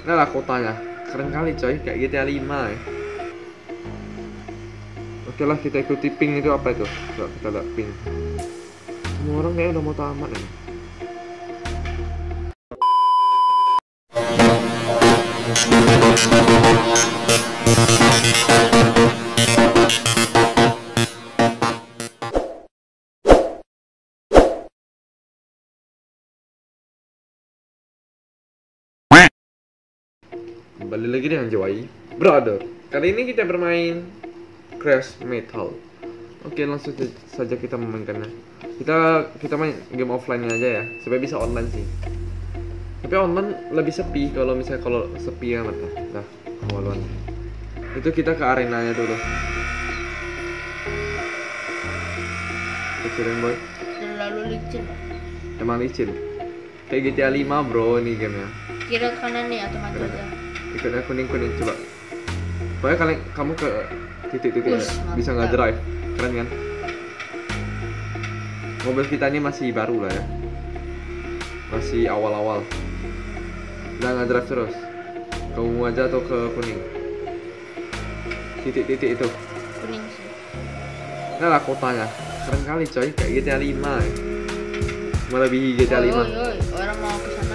Nah lah kotanya, keren kali coy, kayak GTA 5 ya. Oke lah, kita ikuti ping itu apa itu. Coba kita lihat ping. Semua orang kayaknya udah mau tamat ya. Kembali lagi dengan Joy Brother. Kali ini kita bermain Crash Metal. Oke, langsung saja kita memainkannya. Kita main game offline aja ya, supaya bisa online sih. Tapi online lebih sepi kalau sepi amat lah. Nah, kewaluan. Itu kita ke arenanya dulu. Kecilan boy. Terlalu licin. Emang licin. Kayak GTA 5 bro ini gamenya. Kira kanan nih atau maju aja? Ikutnya kuning-kuning coba. Pokoknya kamu ke titik-titik ya, bisa nggak drive, keren kan? Mobil kita ini masih baru lah ya, masih awal-awal. Udah nggak drive terus. Ke ungu aja atau ke kuning? Titik-titik itu. Kuning sih. Nah lah kotanya, keren kali coy, kayak GTA 5 ya. Melebihi GTA 5. Orang mau ke sana.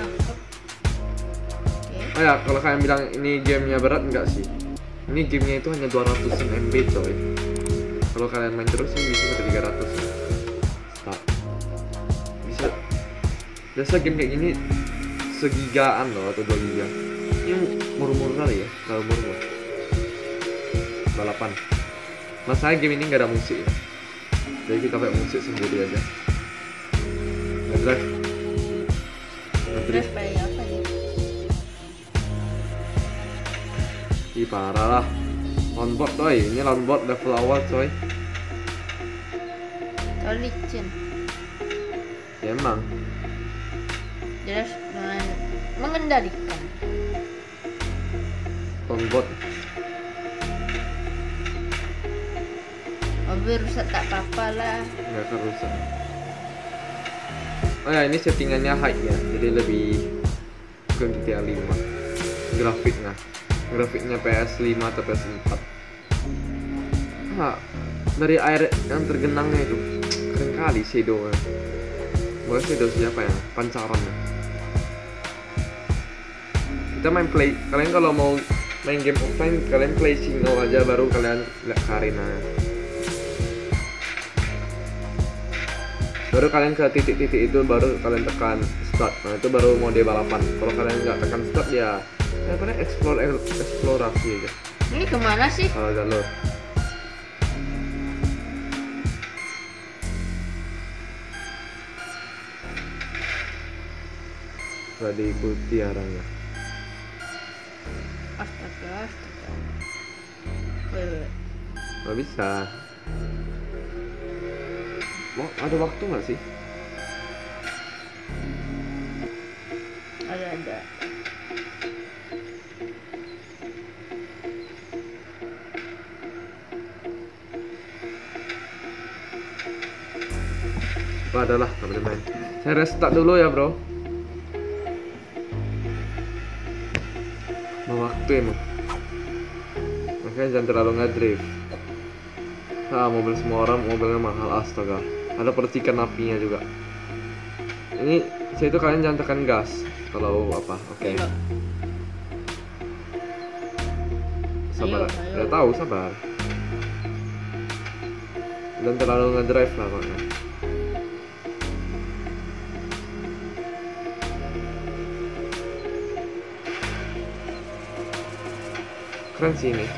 Oh ya, kalau kalian bilang ini gamenya berat, enggak sih. Ini gamenya itu hanya 200 MB coy. Kalau kalian main terus sih bisa sampai 300. Nah, bisa. Biasa game kayak gini segigaan loh atau 2 giga. Ini murmur kali ya, kalau murmur. Balapan. Masalahnya game ini nggak ada musik ya. Jadi kita pakai musik sendiri aja. Drive. Terus kayak apa ya? Ih parah lah. Longboard coy, ini longboard level awal coy. Terlalu licin. Ya emang. Jelas dengan mengendalikan. Longboard. Mobil rusak tak apa-apa lah. Nggak akan rusak. Oh ya, ini settingannya high ya, jadi lebih ke GTA 5. Grafiknya PS5 atau PS4. Dari air yang tergenangnya itu keren kali shadow-nya. Bukan shadow siapa ya? Pancarannya. Kita main play. Kalian kalau mau main game offline, kalian play single aja, baru kalian lihat Karina. Baru kalian ke titik-titik itu, baru kalian tekan start. Nah itu baru mode balapan. Kalau kalian nggak tekan start ya kalian eksplorasi aja. Ini kemana sih? Kalau jalur sudah diikuti arahnya. Astaga. Wait. Nggak bisa. Ada waktu nggak sih? Ada. Adalah nggak boleh main. Saya restart dulu ya bro. Mau waktu emang. Makanya jangan terlalu ngedrift. Mobil semua orang mobilnya mahal, astaga. Ada percikan apinya juga. Ini saya itu kalian jangan tekan gas kalau apa, oke. Sabar, udah tahu sabar. Dan terlalu ngedrive lah makanya. Keren sih ini.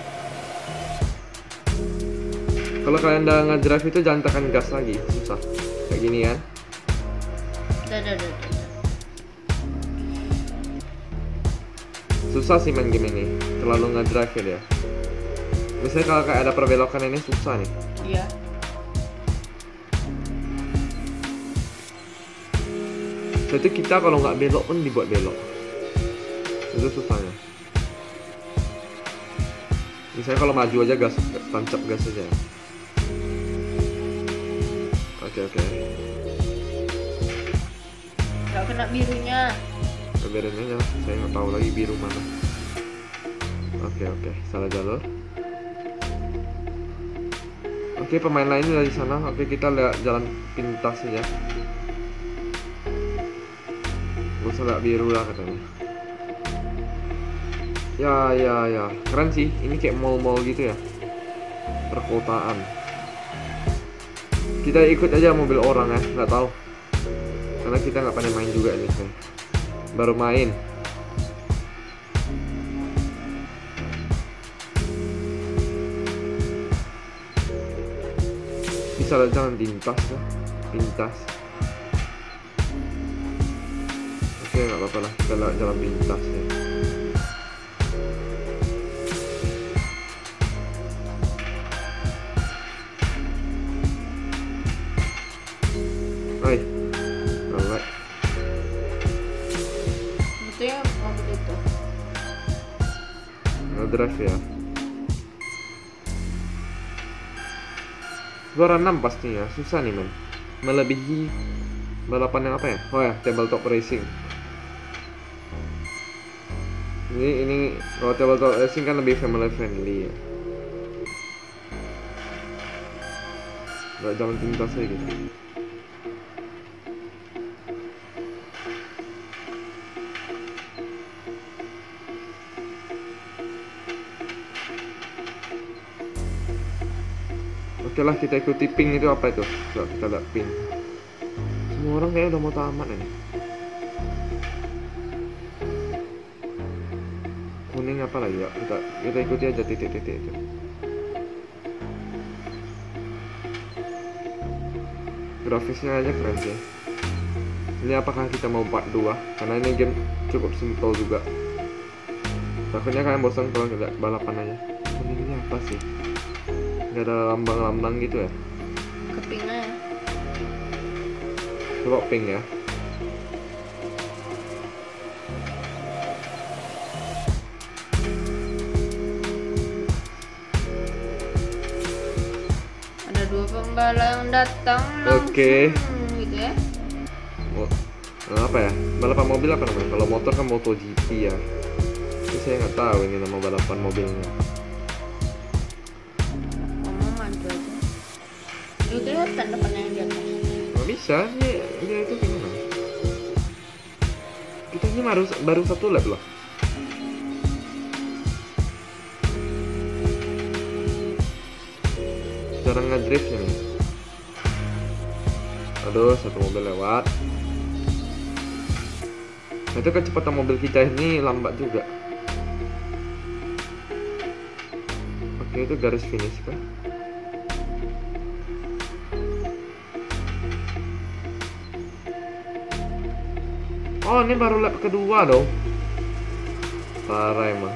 Kalau kalian udah ngedrive itu jangan tekan gas lagi, susah. Kayak gini kan. Udah. Susah sih main game ini, terlalu ngedrive ya dia. Misalnya kalau kayak ada perbelokan ini susah nih. Iya. Jadi kita kalau nggak belok pun dibuat belok. Itu susahnya. Misalnya kalau maju aja gas, tancap gas aja. Oke. Gak kena birunya. biarin aja, saya nggak tahu lagi biru mana. Oke, salah jalur. Oke, pemain lainnya dari sana. Oke, kita lihat jalan pintas ya. Gak usah lihat biru lah katanya. Ya, keren sih. Ini kayak mall-mall gitu ya, perkotaan. Kita ikut aja mobil orang ya, nggak tahu. Karena kita nggak pandai main juga ini, baru main. Bisa lah, jangan pintas lah, pintas. Oke, nggak apa-apa lah, kita lihat jalan pintas ya. Hai, alright. Betulnya mobil itu. Drive ya. Juara 6 pastinya, susah nih men. Melebihi balapan yang apa ya? Oh ya, tabletop racing. Ini kalau tabletop racing kan lebih family friendly ya. Gak jalan pintas aja gitu. Oke lah, kita ikuti ping itu apa itu? Coba kita lihat ping. Semua orang kayaknya udah mau tamat ini. Kuning apa lagi ya? Kita ikuti aja titik-titik itu. Grafisnya aja keren sih. Ini apakah kita mau part 2? Karena ini game cukup simple juga. Takutnya kalian bosan kalau nggak balapan aja. Kuningnya apa sih? Nggak ada lambang-lambang gitu ya? Kepingnya. Coba ping ya. Ada 2 pembalap yang datang langsung. Oke. Gitu ya. Apa ya? Balapan mobil apa namanya? Kalau motor kan MotoGP ya. Tapi saya nggak tahu ini nama balapan mobilnya. Itu ya tanda panah yang di atas. Nggak bisa, dia itu gimana? Kita ini baru 1 lap loh. Jarang ngedrift ini. Aduh, 1 mobil lewat. Nah, itu kecepatan mobil kita ini lambat juga. Oke, itu garis finish kan? Oh, ini baru lap kedua dong. Parah emang.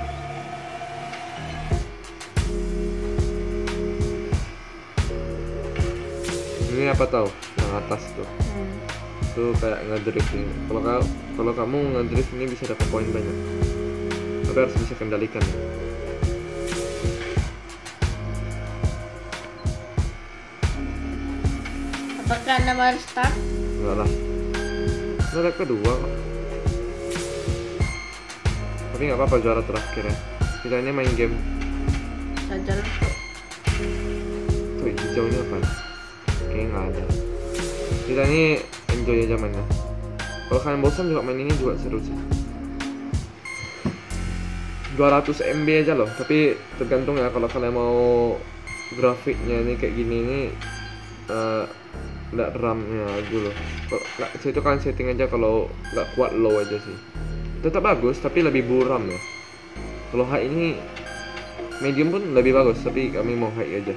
Ini apa tahu? Yang atas tuh. Tuh kayak ngedrift ini. Kalau kamu ngedrift ini bisa dapat poin banyak. Tapi harus bisa kendalikan ya. Apakah Anda mau start? Enggak lah. Udah lap kedua kok. Tapi nggak apa-apa, juara terakhir ya. Kita ini main game. Saja lah. Tuh hijaunya apa? Kayaknya nggak ada. Kita ini enjoy aja mainnya. Kalau kalian bosan juga main ini juga seru sih. 200 MB aja loh. Tapi tergantung ya, kalau kalian mau grafiknya ini kayak gini ini nggak RAM-nya dulu. Itu kalian setting aja, kalau nggak kuat low aja sih. Tetap bagus tapi lebih buram ya. Kalau high ini medium pun lebih bagus, tapi kami mau high aja.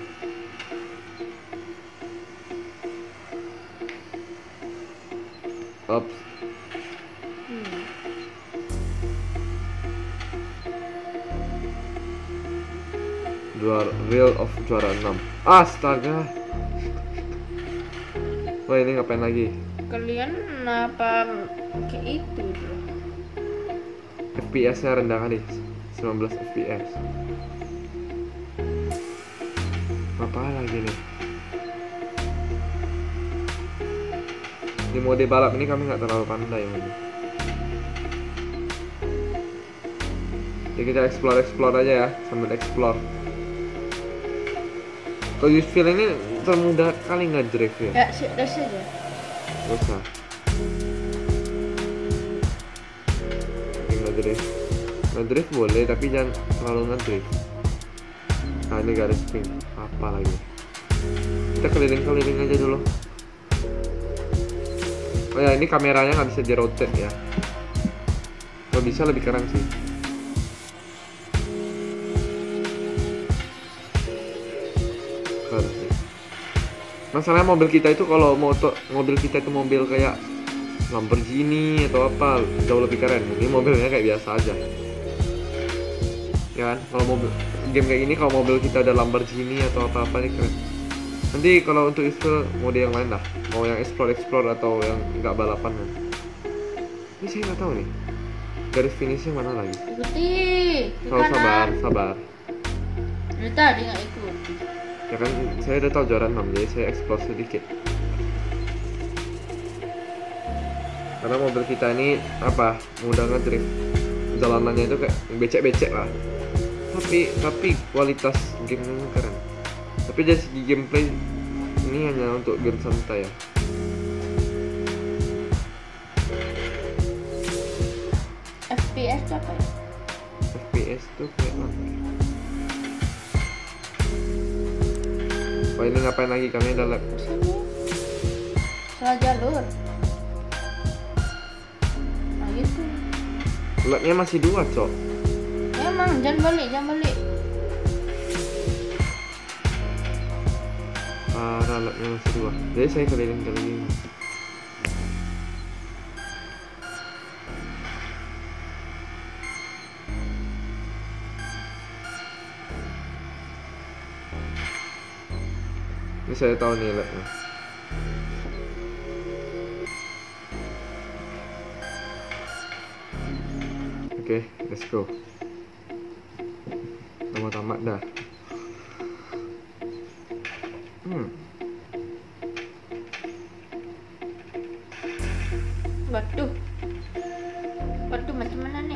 Up. Real of juara 6. Astaga. Wah, ini ngapain lagi? Kalian apa kayak itu tuh? FPS nya rendah kali, 19 FPS. Apa lagi nih? Di mode balap ini kami nggak terlalu pandai. Jadi kita explore aja ya, sambil explore. Kalau useful ini termudah kali nggak drift ya? Ya, dash aja. Gak usah. Oke, nggak drift. Nggak drift boleh, tapi jangan terlalu nggak drift. Nah ini garis pink. Apa lagi? Kita keliling-keliling aja dulu. Oh ya, ini kameranya nggak bisa di rotate ya. Kalau bisa lebih keren sih. Masalahnya mobil kita itu kalau mobil kita itu mobil kayak Lamborghini atau apa jauh lebih keren. Ini mobilnya kayak biasa aja. Ya kan? Kalau mobil game kayak gini kalau mobil kita ada Lamborghini atau apa-apa nih keren. Nanti kalau untuk itu mode yang lain lah. Mau yang explore atau yang nggak balapan kan. Ini saya nggak tahu nih. Garis finishnya mana lagi? Ikuti. Ke Oh, kanan. sabar. Dari tadi nggak ikuti. Ya kan saya udah tahu juara 6 jadi saya explore sedikit. Karena mobil kita ini apa mudah ngedrift, jalanannya itu kayak becek-becek lah. Tapi kualitas gamenya keren. Tapi dari segi gameplay ini hanya untuk game santai ya. FPS itu apa ya? FPS tuh kayak apa? Oh ini ngapain lagi kami ada lag? Sini. Salah jalur. Nah gitu. Lagnya masih 2 cok. Emang jangan balik. Parah lagnya masih 2. Jadi saya keliling-keliling. Ini saya tahu nih lagnya. Oke, let's go. Tamat dah. Batu macam mana nih?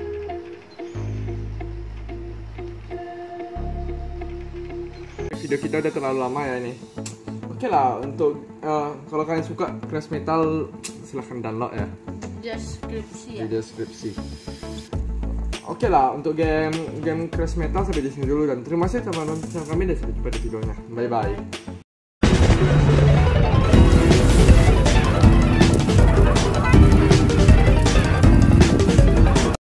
Video kita udah terlalu lama ya ini. Oke lah untuk kalau kalian suka Crash Metal silahkan download ya. Deskripsi ya. Di deskripsi. Oke lah untuk game Crash Metal sampai di sini dulu dan terima kasih teman-teman channel kami dan sampai jumpa di videonya. Bye bye.